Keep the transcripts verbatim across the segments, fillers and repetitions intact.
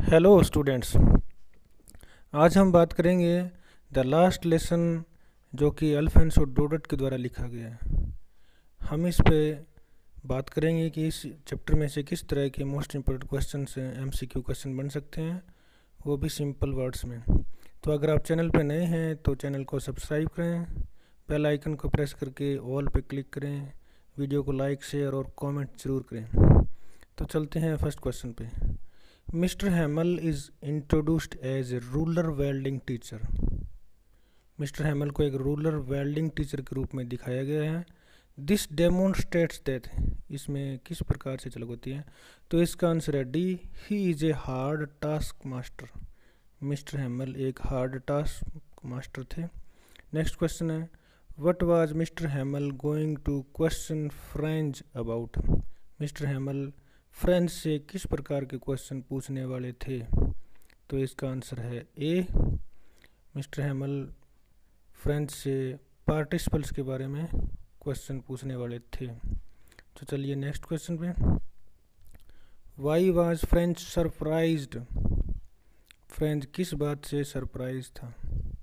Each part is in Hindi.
Hello students. आज हम बात करेंगे द लास्ट लेसन जो कि अल्फोंसो डोडट के द्वारा लिखा गया है। हम इस पे बात करेंगे कि इस चैप्टर में से किस तरह के मोस्ट इम्पोर्टेंट क्वेश्चन से एमसीक्यू क्वेश्चन बन सकते हैं, वो भी सिंपल वर्ड्स में। तो अगर आप चैनल पे नए हैं तो चैनल को सब्सक्राइब करें, बेल आइकन को प्रेस करके ऑल पे क्लिक करें, वीडियो को लाइक शेयर और कमेंट ज़रूर करें। तो चलते हैं फर्स्ट क्वेश्चन पे। Mister Hamel is introduced as a ruler wielding teacher. Mister Hamel को एक रूलर वेल्डिंग टीचर के रूप में दिखाया गया है। दिस डेमोन्स्ट्रेट्स दैट, इसमें किस प्रकार से चलक होती है, तो इसका आंसर है D, he is a hard task master. Mister Hamel एक हार्ड टास्क मास्टर थे। नेक्स्ट क्वेश्चन है, what was mister Hamel going to question French about. Mister Hamel French से किस प्रकार के क्वेश्चन पूछने वाले थे, तो इसका आंसर है ए, मिस्टर हैमल फ्रेंच से पार्टिसिपल्स के बारे में क्वेश्चन पूछने वाले थे। तो चलिए नेक्स्ट क्वेश्चन पे। Why was French surprised. French किस बात से सरप्राइज था,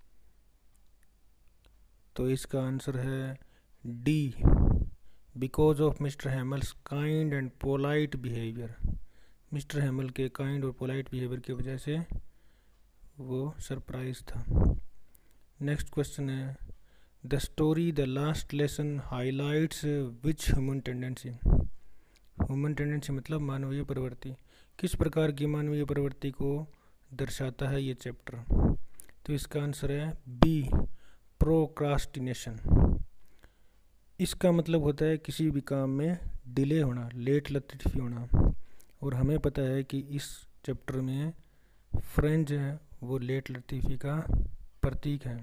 तो इसका आंसर है D, because of mister Hamel's kind and polite behaviour. Mister Hamel के काइंड और पोलाइट बिहेवियर की वजह से वो सरप्राइज था। नेक्स्ट क्वेश्चन है, the story the last lesson highlights which human tendency. Human tendency मतलब मानवीय प्रवृत्ति, किस प्रकार की मानवीय प्रवृत्ति को दर्शाता है ये चैप्टर, तो इसका आंसर है बी, प्रोक्रास्टिनेशन। इसका मतलब होता है किसी भी काम में डिले होना, लेट लतीफ़ी होना, और हमें पता है कि इस चैप्टर में फ्रेंच है वो लेट लतीफ़ी का प्रतीक है।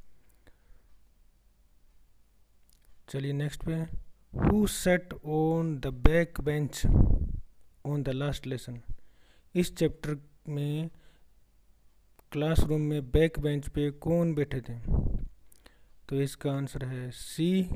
चलिए नेक्स्ट पे, who sat on the back bench on the last lesson. इस चैप्टर में क्लासरूम में बैक बेंच पे कौन बैठे थे, तो इसका आंसर है सी,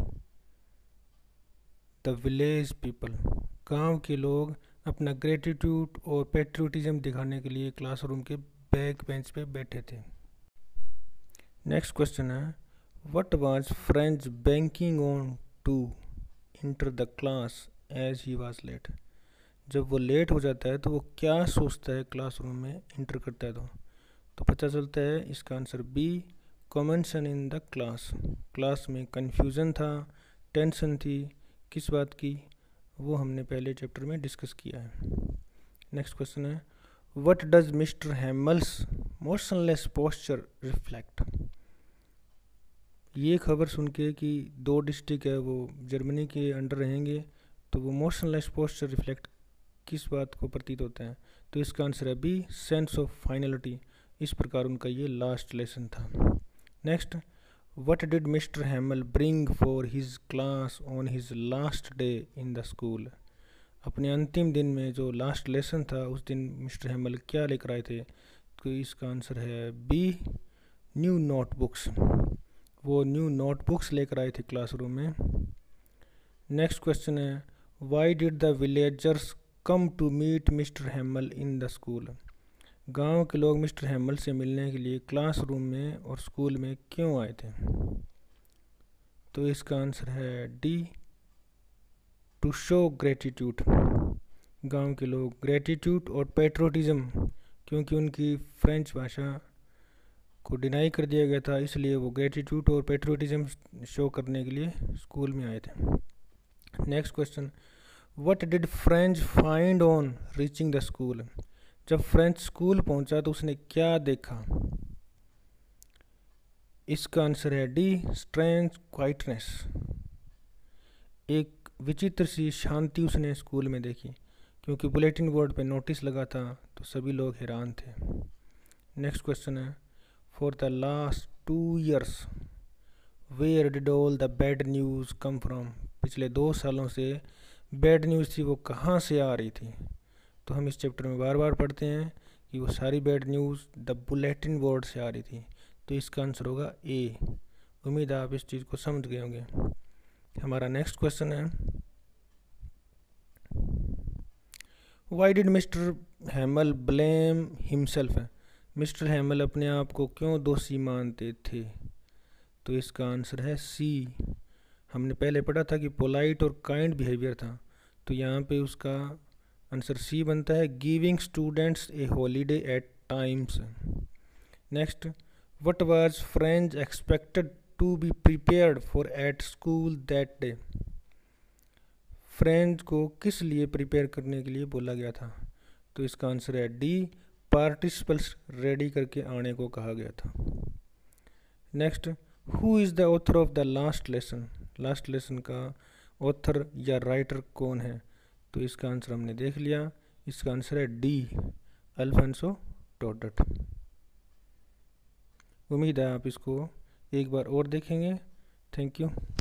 द विलेज पीपल। गांव के लोग अपना ग्रेटिट्यूड और पेट्रियोटिज्म दिखाने के लिए क्लासरूम के बैक बेंच पे बैठे थे। नेक्स्ट क्वेश्चन है, what was French banking on to enter the class as he was late. जब वो लेट हो जाता है तो वो क्या सोचता है क्लासरूम में इंटर करता है, तो तो पता चलता है इसका answer B, commotion in the class. Class में कन्फ्यूज़न था, टेंशन थी, किस बात की, वो हमने पहले चैप्टर में डिस्कस किया है। नेक्स्ट क्वेश्चन है, what does mister Hamel's motionless posture reflect. ये खबर सुन के कि दो डिस्ट्रिक्ट है वो जर्मनी के अंडर रहेंगे, तो वो मोशनलेस पोस्चर रिफ्लेक्ट किस बात को प्रतीत होता है, तो इसका आंसर है बी, सेंस ऑफ फाइनलिटी। इस प्रकार उनका ये लास्ट लेसन था। Next, What did mister Hamel bring for his class on his last day in the school? अपने अंतिम दिन में जो लास्ट लेसन था उस दिन मिस्टर हैमल क्या लेकर आए थे, तो इसका आंसर है बी, न्यू नोटबुक्स। वो न्यू नोटबुक्स लेकर आए थे क्लासरूम में। नेक्स्ट क्वेश्चन है, why did the villagers come to meet mister Hamel in the school. गांव के लोग मिस्टर हैमल से मिलने के लिए क्लासरूम में और स्कूल में क्यों आए थे, तो इसका आंसर है डी, टू शो ग्रेटिट्यूड। गांव के लोग ग्रेटिट्यूड और पेट्रोटिज्म, क्योंकि उनकी फ्रेंच भाषा को डिनाई कर दिया गया था, इसलिए वो ग्रेटिट्यूड और पेट्रोटिज्म शो करने के लिए स्कूल में आए थे। Next question, what did French find on reaching the school. जब फ्रेंच स्कूल पहुंचा तो उसने क्या देखा, इसका आंसर है डी, स्ट्रेंज क्वाइटनेस। एक विचित्र सी शांति उसने स्कूल में देखी, क्योंकि बुलेटिन बोर्ड पे नोटिस लगा था तो सभी लोग हैरान थे। नेक्स्ट क्वेश्चन है, for the last two years where did all the bad news come from. पिछले दो सालों से बैड न्यूज़ थी वो कहाँ से आ रही थी, तो हम इस चैप्टर में बार बार पढ़ते हैं कि वो सारी bad news the bulletin board से आ रही थी, तो इसका आंसर होगा ए। उम्मीद है आप इस चीज़ को समझ गए होंगे। हमारा नेक्स्ट क्वेश्चन है, why did mister Hamel blame himself है, मिस्टर हैमल अपने आप को क्यों दोषी मानते थे? तो इसका आंसर है सी। हमने पहले पढ़ा था कि पोलाइट और काइंड बिहेवियर था, तो यहाँ पे उसका आंसर सी बनता है, giving students a holiday at times. Next, what was French expected to be prepared for at school that day? French को किस लिए प्रिपेयर करने के लिए बोला गया था? तो इसका आंसर है डी, पार्टिसिपल्स रेडी करके आने को कहा गया था। Next, who is the author of the last lesson? Last lesson का ऑथर या राइटर कौन है? तो इसका आंसर हमने देख लिया, इसका आंसर है डी, अल्फोंसो डोडट। उम्मीद है आप इसको एक बार और देखेंगे। Thank you.